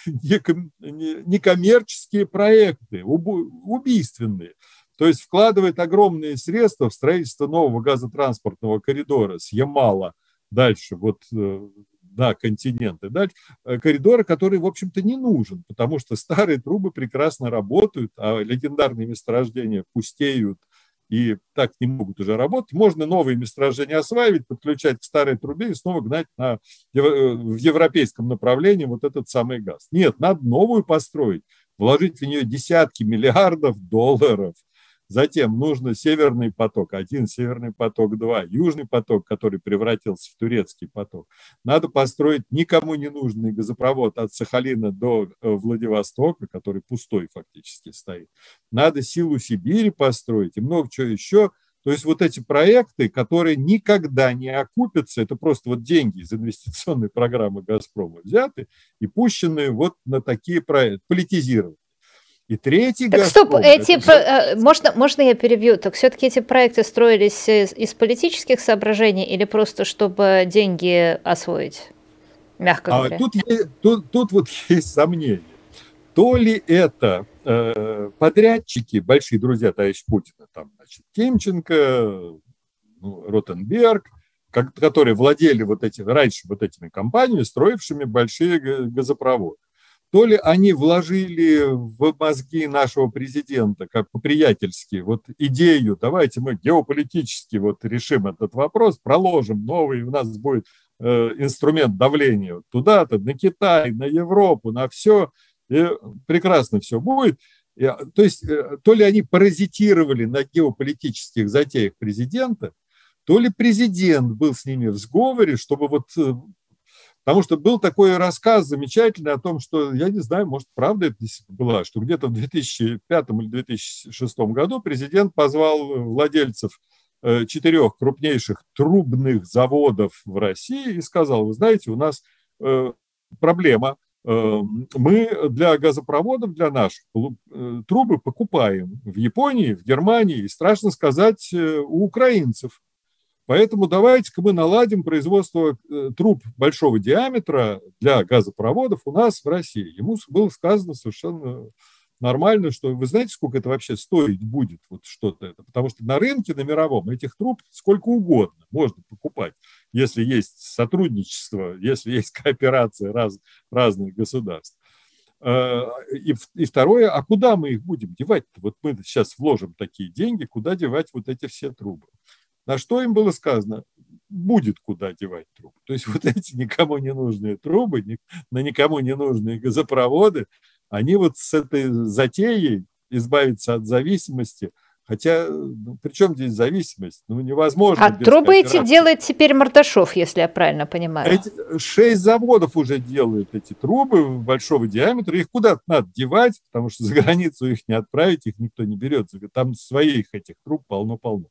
не, не коммерческие проекты, убийственные. То есть вкладывает огромные средства в строительство нового газотранспортного коридора с Ямала дальше, вот до континента. Дальше коридор, который, в общем-то, не нужен, потому что старые трубы прекрасно работают, а легендарные месторождения пустеют и так не могут уже работать. Можно новые месторождения осваивать, подключать к старой трубе и снова гнать на, в европейском направлении вот этот самый газ. Нет, надо новую построить, вложить в нее десятки миллиардов долларов. Затем нужно Северный поток один, Северный поток два, Южный поток, который превратился в турецкий поток. Надо построить никому не нужный газопровод от Сахалина до Владивостока, который пустой фактически стоит. Надо Силу Сибири построить и много чего еще. То есть вот эти проекты, которые никогда не окупятся, это просто вот деньги из инвестиционной программы «Газпрома» взяты и пущены вот на такие проекты, политизированы. И третий так «Газпром», стоп, эти это... про... можно, можно я перебью? Так все-таки эти проекты строились из, из политических соображений или просто чтобы деньги освоить, мягко говоря? А тут, тут, тут вот есть сомнения. То ли это э, подрядчики, большие друзья товарища Путина, там, значит, Тимченко, ну, Ротенберг, как, которые владели вот этими, раньше вот этими компаниями, строившими большие газопроводы. То ли они вложили в мозги нашего президента, как по-приятельски, вот идею, давайте мы геополитически вот решим этот вопрос, проложим новый, у нас будет э, инструмент давления туда-то, на Китай, на Европу, на все, и прекрасно все будет. И, то есть, э, то ли они паразитировали на геополитических затеях президента, то ли президент был с ними в сговоре, чтобы вот... Потому что был такой рассказ замечательный о том, что, я не знаю, может, правда это была, что где-то в две тысячи пятом или две тысячи шестом году президент позвал владельцев четырех крупнейших трубных заводов в России и сказал: вы знаете, у нас проблема. Мы для газопроводов, для наших, трубы покупаем в Японии, в Германии и, страшно сказать, у украинцев. Поэтому давайте-ка мы наладим производство труб большого диаметра для газопроводов у нас в России. Ему было сказано совершенно нормально, что вы знаете, сколько это вообще стоить будет, вот что-то это. Потому что на рынке, на мировом, этих труб сколько угодно можно покупать, если есть сотрудничество, если есть кооперация раз, разных государств. И, и второе, а куда мы их будем девать-то? Вот мы сейчас вложим такие деньги, куда девать вот эти все трубы? На что им было сказано? Будет куда девать трубы. То есть вот эти никому не нужные трубы, на никому не нужные газопроводы, они вот с этой затеей избавиться от зависимости, хотя, ну, при чем здесь зависимость? Ну, невозможно. А трубы эти делает теперь Мордашов, если я правильно понимаю. Эти, шесть заводов уже делают эти трубы большого диаметра, их куда-то надо девать, потому что за границу их не отправить, их никто не берет. Там своих этих труб полно-полно.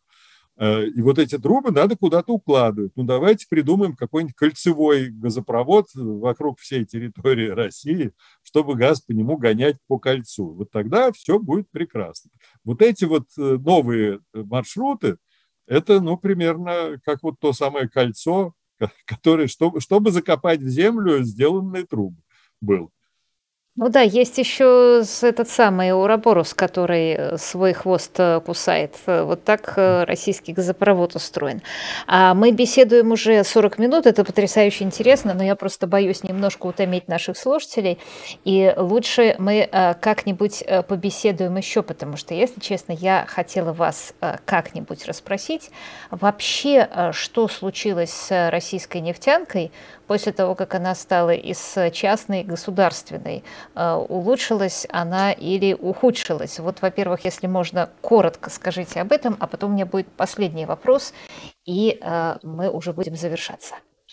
И вот эти трубы надо куда-то укладывать. Ну, давайте придумаем какой-нибудь кольцевой газопровод вокруг всей территории России, чтобы газ по нему гонять по кольцу. Вот тогда все будет прекрасно. Вот эти вот новые маршруты, это, ну, примерно как вот то самое кольцо, которое, чтобы, чтобы закопать в землю, сделанные трубы был. Ну да, есть еще этот самый Уроборос, который свой хвост кусает. Вот так российский газопровод устроен. А мы беседуем уже сорок минут, это потрясающе интересно, но я просто боюсь немножко утомить наших слушателей. И лучше мы как-нибудь побеседуем еще, потому что, если честно, я хотела вас как-нибудь расспросить вообще, что случилось с российской нефтянкой после того, как она стала из частной государственной. Улучшилась она или ухудшилась? Вот, во-первых, если можно, коротко скажите об этом, а потом у меня будет последний вопрос, и э, мы уже будем завершаться.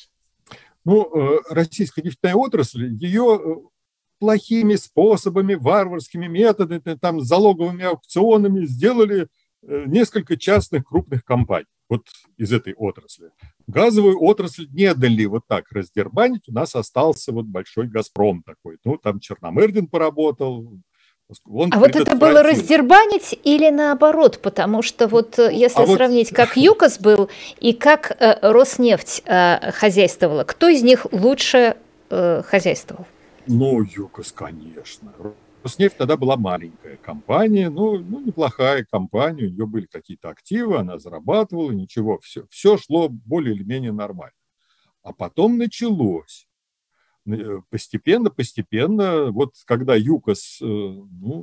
Ну, российская нефтяная отрасль, ее плохими способами, варварскими методами, там, залоговыми аукционами сделали несколько частных крупных компаний вот из этой отрасли. Газовую отрасль не дали вот так раздербанить, у нас остался вот большой «Газпром» такой. Ну, там Черномырдин поработал. Он а вот это было раздербанить или наоборот? Потому что вот если а сравнить, вот... как ЮКОС был и как э, Роснефть э, хозяйствовала, кто из них лучше э, хозяйствовал? Ну, ЮКОС, конечно. Роснефть тогда была маленькая компания, ну, ну, неплохая компания, у нее были какие-то активы, она зарабатывала, ничего, все, все шло более или менее нормально. А потом началось. Постепенно, постепенно, вот когда ЮКОС, ну,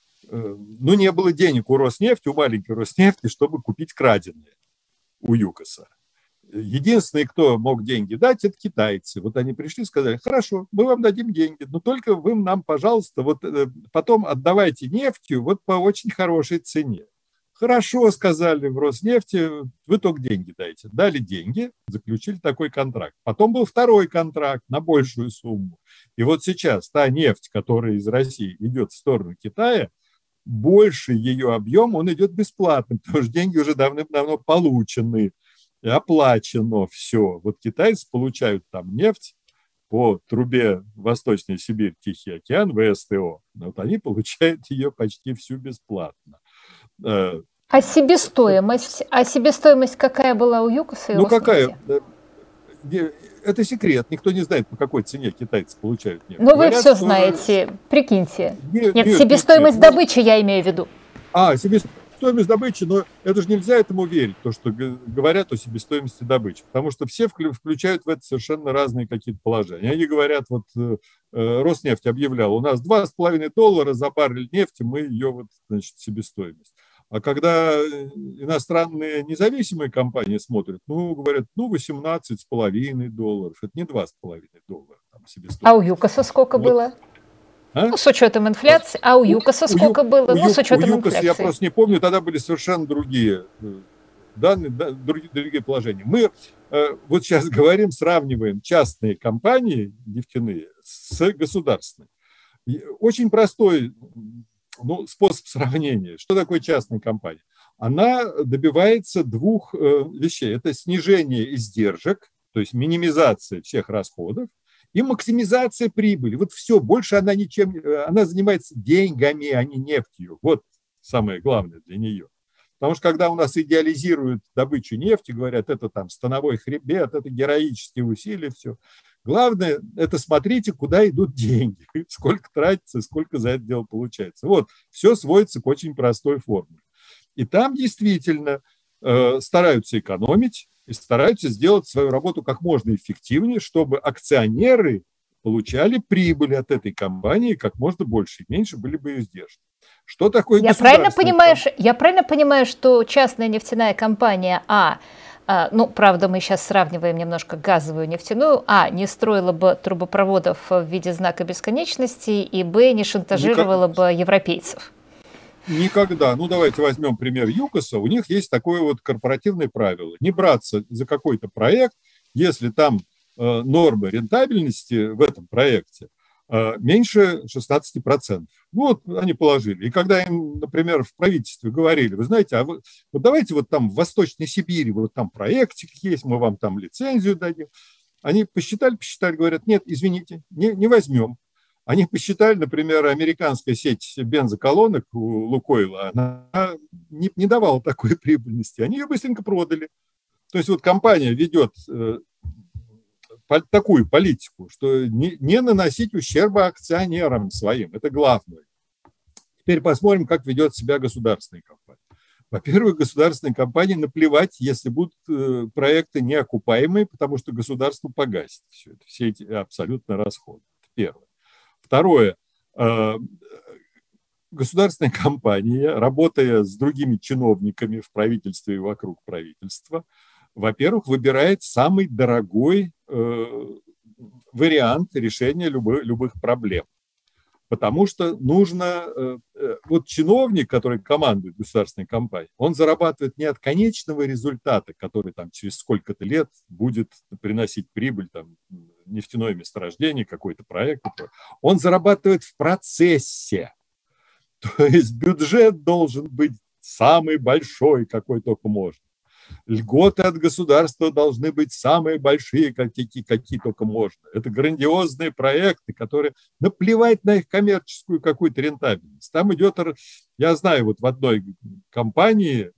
ну, не было денег у Роснефти, у маленькой Роснефти, чтобы купить краденое у ЮКОСа. Единственный, кто мог деньги дать, это китайцы. Вот они пришли и сказали: хорошо, мы вам дадим деньги, но только вы нам, пожалуйста, вот потом отдавайте нефтью вот по очень хорошей цене. Хорошо, сказали в Роснефти, вы только деньги дайте. Дали деньги, заключили такой контракт. Потом был второй контракт на большую сумму. И вот сейчас та нефть, которая из России идет в сторону Китая, больше ее объем, он идет бесплатно, потому что деньги уже давным-давно получены. И оплачено все. Вот китайцы получают там нефть по трубе Восточная Сибирь, Тихий океан, ВСТО. Вот они получают ее почти всю бесплатно. А себестоимость? А себестоимость какая была у ЮКОСа? Ну какая? Это секрет. Никто не знает, по какой цене китайцы получают нефть. Ну вы все что... знаете. Прикиньте. Нет, нет, нет себестоимость нет, добычи я имею в виду. А, себестоимость. Стоимость добычи, но это же нельзя этому верить, то, что говорят о себестоимости добычи, потому что все включают в это совершенно разные какие-то положения. Они говорят, вот Роснефть объявляла, у нас два с половиной доллара за баррель нефти, мы ее, вот, значит, себестоимость. А когда иностранные независимые компании смотрят, ну, говорят, ну, восемнадцать с половиной долларов, это не два с половиной доллара. Там, себестоимость. А у ЮКОСа сколько вот. было? А? Ну, с учетом инфляции. А у ЮКОСа сколько у, было? У, ну, с учетом у ЮКОСа инфляции. Я просто не помню, тогда были совершенно другие данные, да, другие, другие положения. Мы э, вот сейчас говорим, сравниваем частные компании нефтяные с государственными. И очень простой ну, способ сравнения. Что такое частная компания? Она добивается двух э, вещей. Это снижение издержек, то есть минимизация всех расходов, и максимизация прибыли. Вот все, больше она ничем, она занимается деньгами, а не нефтью. Вот самое главное для нее. Потому что когда у нас идеализируют добычу нефти, говорят, это там становой хребет, это героические усилия, все. Главное, это смотрите, куда идут деньги, сколько тратится, сколько за это дело получается. Вот, все сводится к очень простой формуле. И там действительно э, стараются экономить и стараются сделать свою работу как можно эффективнее, чтобы акционеры получали прибыль от этой компании как можно больше, и меньше были бы издержки. Что такое я правильно понимаю, я правильно понимаю, что частная нефтяная компания А, ну, правда, мы сейчас сравниваем немножко газовую нефтяную, А, не строила бы трубопроводов в виде знака бесконечности, и Б, не шантажировала бы европейцев? Никогда. Ну, давайте возьмем пример ЮКОСа. У них есть такое вот корпоративное правило. Не браться за какой-то проект, если там э, нормы рентабельности в этом проекте э, меньше шестнадцати процентов. Ну, вот они положили. И когда им, например, в правительстве говорили, вы знаете, а вы, вот давайте вот там в Восточной Сибири, вот там проектик есть, мы вам там лицензию дадим. Они посчитали, посчитали, говорят, нет, извините, не, не возьмем. Они посчитали, например, американская сеть бензоколонок у Лукойла, она не, не давала такой прибыльности. Они ее быстренько продали. То есть вот компания ведет э, такую политику, что не, не наносить ущерба акционерам своим. Это главное. Теперь посмотрим, как ведет себя государственная компания. Во-первых, государственной компании наплевать, если будут э, проекты неокупаемые, потому что государство погасит все это, все эти абсолютно расходы. Это первое. Второе. Государственная компания, работая с другими чиновниками в правительстве и вокруг правительства, во-первых, выбирает самый дорогой вариант решения любых, любых проблем. Потому что нужно... Вот чиновник, который командует государственной компанией, он зарабатывает не от конечного результата, который там через сколько-то лет будет приносить прибыль, там, нефтяное месторождение, какой-то проект. Он зарабатывает в процессе. То есть бюджет должен быть самый большой, какой только можно. Льготы от государства должны быть самые большие, какие, какие только можно. Это грандиозные проекты, которые наплевать на их коммерческую какую-то рентабельность. Там идет, я знаю, вот в одной компании,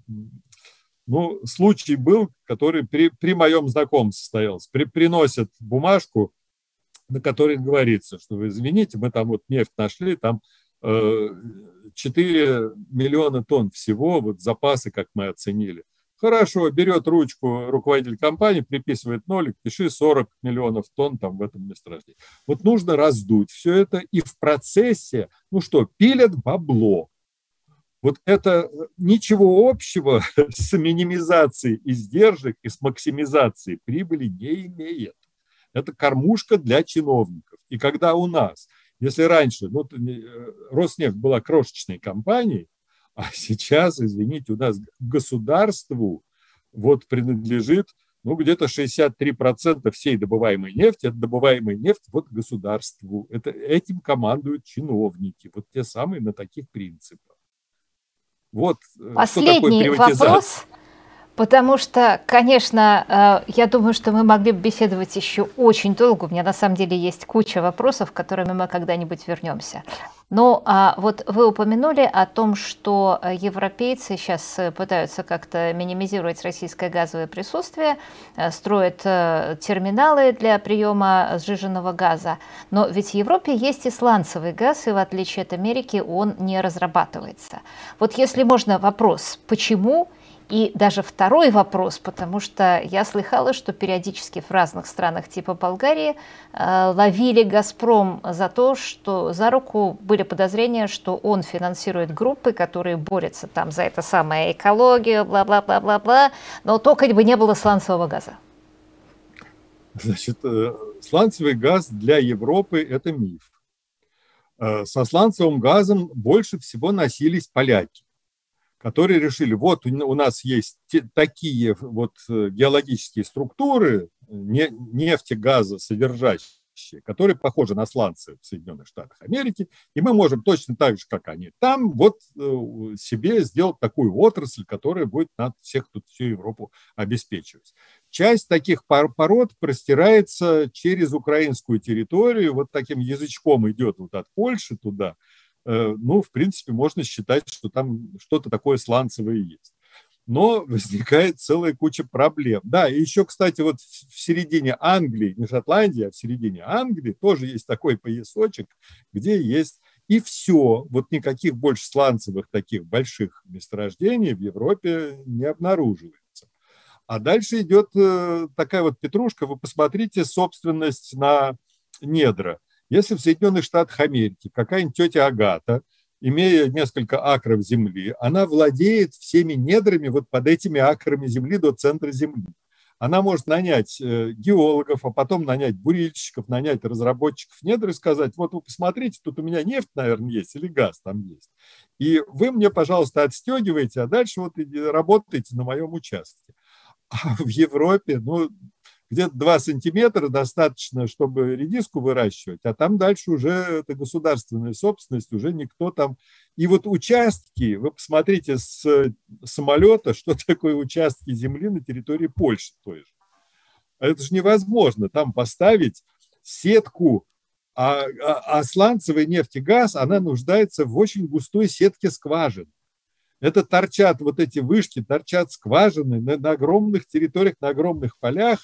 ну, случай был, который при, при моем знакомстве состоялся. При, приносят бумажку, на которой говорится, что вы извините, мы там вот нефть нашли, там э, четыре миллиона тонн всего, вот запасы, как мы оценили. Хорошо, берет ручку руководитель компании, приписывает нолик, пиши сорок миллионов тонн там в этом месторождении. Вот нужно раздуть все это, и в процессе, ну что, пилят бабло. Вот это ничего общего с минимизацией издержек и с максимизацией прибыли не имеет. Это кормушка для чиновников. И когда у нас, если раньше ну, Роснефть была крошечной компанией, а сейчас, извините, у нас государству вот принадлежит ну, где-то шестьдесят три процента всей добываемой нефти, это добываемая нефть вот государству. Это, этим командуют чиновники, вот те самые на таких принципах. Вот последний вопрос, потому что, конечно, я думаю, что мы могли бы беседовать еще очень долго. У меня на самом деле есть куча вопросов, к которым мы когда-нибудь вернемся. Но а, вот вы упомянули о том, что европейцы сейчас пытаются как-то минимизировать российское газовое присутствие, строят терминалы для приема сжиженного газа. Но ведь в Европе есть и сланцевый газ, и в отличие от Америки он не разрабатывается. Вот если можно вопрос, почему? И даже второй вопрос, потому что я слыхала, что периодически в разных странах типа Болгарии э, ловили «Газпром» за то, что за руку были подозрения, что он финансирует группы, которые борются там за это самое экологию, бла-бла-бла-бла-бла, но только бы не было сланцевого газа. Значит, сланцевый газ для Европы – это миф. Со сланцевым газом больше всего носились поляки. которые решили, вот у нас есть те, такие вот геологические структуры, не, нефти, газа содержащие, которые похожи на сланцы в Соединенных Штатах Америки, и мы можем точно так же, как они там, вот себе сделать такую отрасль, которая будет над всех тут всю Европу обеспечивать. Часть таких пород простирается через украинскую территорию, вот таким язычком идет вот от Польши туда. Ну, в принципе, можно считать, что там что-то такое сланцевое есть. Но возникает целая куча проблем. Да, и еще, кстати, вот в середине Англии, не Шотландии, а в середине Англии тоже есть такой поясочек, где есть и все. Вот никаких больше сланцевых таких больших месторождений в Европе не обнаруживается. А дальше идет такая вот петрушка. Вы посмотрите собственность на недра. Если в Соединенных Штатах Америки какая-нибудь тетя Агата, имея несколько акров земли, она владеет всеми недрами вот под этими акрами земли до центра земли. Она может нанять геологов, а потом нанять бурильщиков, нанять разработчиков недр и сказать, вот вы посмотрите, тут у меня нефть, наверное, есть или газ там есть. И вы мне, пожалуйста, отстегиваете, а дальше вот работаете на моем участке. А в Европе, ну, где-то два сантиметра достаточно, чтобы редиску выращивать, а там дальше уже это государственная собственность, уже никто там... И вот участки, вы посмотрите с самолета, что такое участки земли на территории Польши той же. Это же невозможно там поставить сетку, а, а, а сланцевая нефть и газ, она нуждается в очень густой сетке скважин. Это торчат вот эти вышки, торчат скважины на, на огромных территориях, на огромных полях.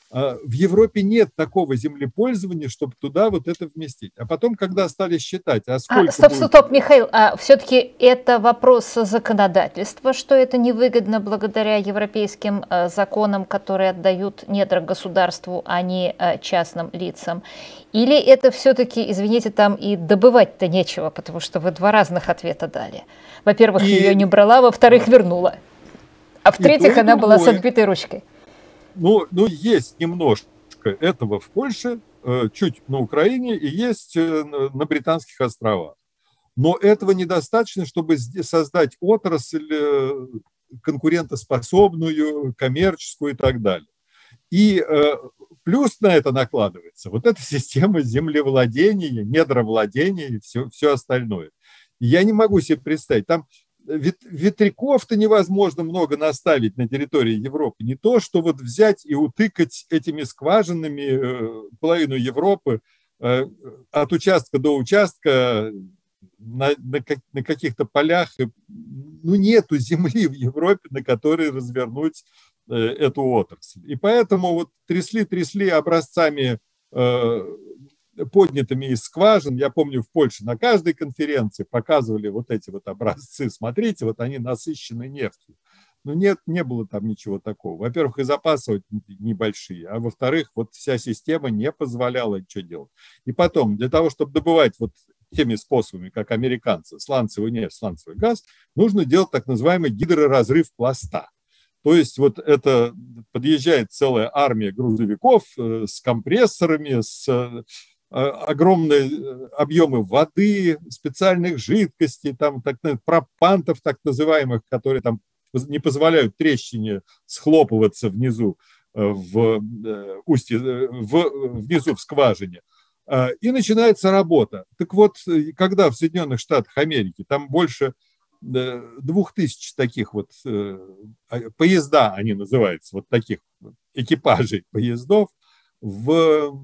В Европе нет такого землепользования, чтобы туда вот это вместить. А потом, когда стали считать, а сколько... А, стоп, будет... стоп, Михаил, а все-таки это вопрос законодательства, что это невыгодно благодаря европейским э, законам, которые отдают недра государству, а не э, частным лицам? Или это все-таки, извините, там и добывать-то нечего, потому что вы два разных ответа дали. Во-первых, и... ее не брала, во-вторых, вернула. А в-третьих, она была с отбитой ручкой. Ну, ну, есть немножко этого в Польше, чуть на Украине и есть на Британских островах. Но этого недостаточно, чтобы создать отрасль конкурентоспособную, коммерческую и так далее. И плюс на это накладывается вот эта система землевладения, недровладения и все, все остальное. Я не могу себе представить, там... Ветряков-то невозможно много наставить на территории Европы. Не то, что вот взять и утыкать этими скважинами половину Европы от участка до участка на, на, на каких-то полях. Ну, нету земли в Европе, на которой развернуть эту отрасль. И поэтому вот трясли-трясли образцами поднятыми из скважин. Я помню, в Польше на каждой конференции показывали вот эти вот образцы. Смотрите, вот они насыщены нефтью. Но нет, не было там ничего такого. Во-первых, и запасы небольшие, а во-вторых, вот вся система не позволяла ничего делать. И потом, для того, чтобы добывать вот теми способами, как американцы, сланцевый нефть, сланцевый газ, нужно делать так называемый гидроразрыв пласта. То есть вот это подъезжает целая армия грузовиков с компрессорами, с огромные объемы воды, специальных жидкостей, там, так, пропантов так называемых, которые там не позволяют трещине схлопываться внизу в устье, в, внизу в скважине. И начинается работа. Так вот, когда в Соединенных Штатах Америки там больше двух тысяч таких вот поезда, они называются, вот таких экипажей поездов, в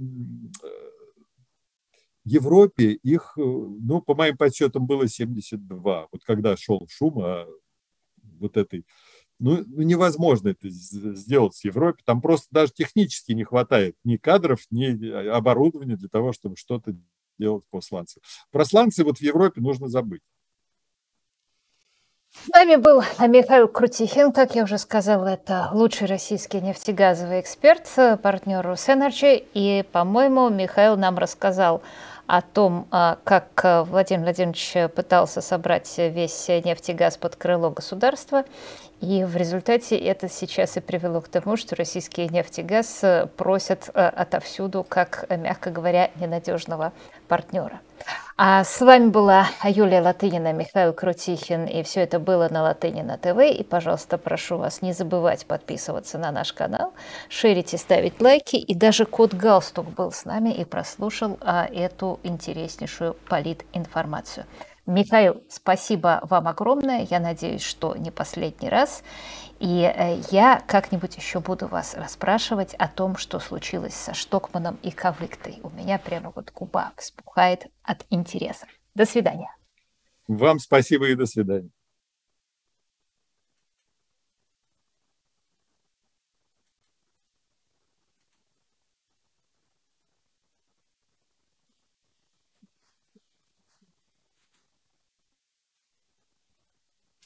Европе их, ну, по моим подсчетам, было семьдесят два. Вот когда шел шум о вот этой... Ну, невозможно это сделать в Европе. Там просто даже технически не хватает ни кадров, ни оборудования для того, чтобы что-то делать по сланцу. Про сланцы вот в Европе нужно забыть. С нами был Михаил Крутихин, как я уже сказала, это лучший российский нефтегазовый эксперт, партнер Росэнерджи. И, по-моему, Михаил нам рассказал о том, как Владимир Владимирович пытался собрать весь нефть и газ под крыло государства. И в результате это сейчас и привело к тому, что российские нефть и газ просят отовсюду, как, мягко говоря, ненадежного партнера. А с вами была Юлия Латынина, Михаил Крутихин, и все это было на Латынина ТВ. И, пожалуйста, прошу вас не забывать подписываться на наш канал, шерить и ставить лайки. И даже кот Галстук был с нами и прослушал а, эту интереснейшую политинформацию. Михаил, спасибо вам огромное. Я надеюсь, что не последний раз. И э, я как-нибудь еще буду вас расспрашивать о том, что случилось со Штокманом и Кавыктой. У меня прямо вот губа вспухает от интереса. До свидания. Вам спасибо и до свидания.